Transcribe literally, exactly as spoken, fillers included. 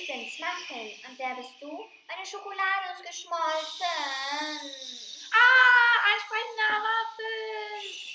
Ich bin's, Muffin. Und wer bist du? Meine Schokolade ist geschmolzen. Ah, ein sprechender Muffin.